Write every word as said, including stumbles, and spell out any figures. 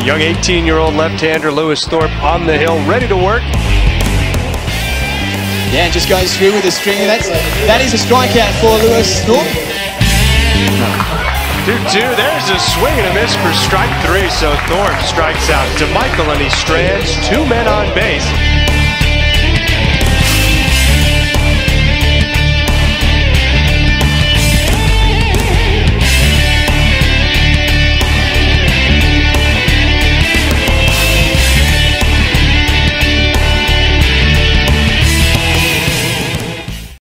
Young eighteen-year-old left-hander Lewis Thorpe on the hill, ready to work. Yeah, and just goes through with a string. That's, that is a strikeout for Lewis Thorpe. two two, there's a swing and a miss for strike three, so Thorpe strikes out to Michael and he strands two men on base.